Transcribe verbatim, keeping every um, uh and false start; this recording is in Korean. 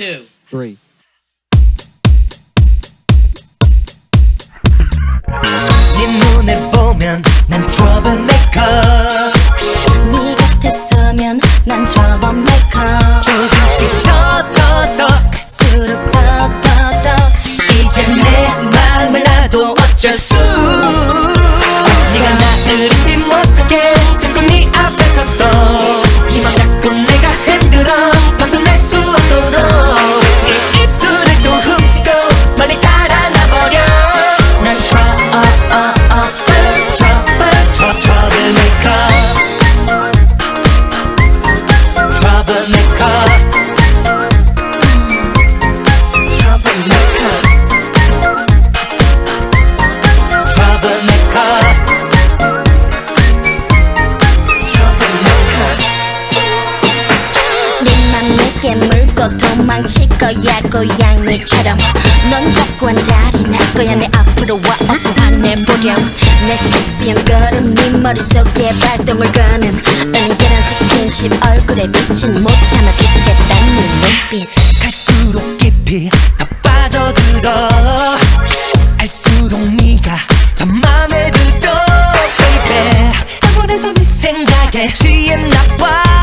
two, three. 네 눈을 보면 난 트러블메이커. 네 곁에 서면 난 트러블메이커. 조금씩 더 더 더 갈수록 더 더 더 이제 내 맘을 놔도 어쩔 수. 네가 나를 잊지 못하게 자꾸 네 앞에 섰던 이 맘 자꾸 내가 흔들어 벗어날 수 없도록 이 입술을 또 훔치고 멀리 달아나버려. 난 도망칠 거야 고양이처럼. 넌 자꾸 안달이 날 거야. 내 앞으로 와 어서 화내보렴. 내 섹시한 걸음 네 머릿속에 발동을 거는 은근한 스킨십 얼굴에 비친 못 참아 죽겠다는 눈빛. 갈수록 깊이 더 빠져들어. 알수록 네가 더 맘에 들어 baby. 아무래도 네 생각에 취했나 봐.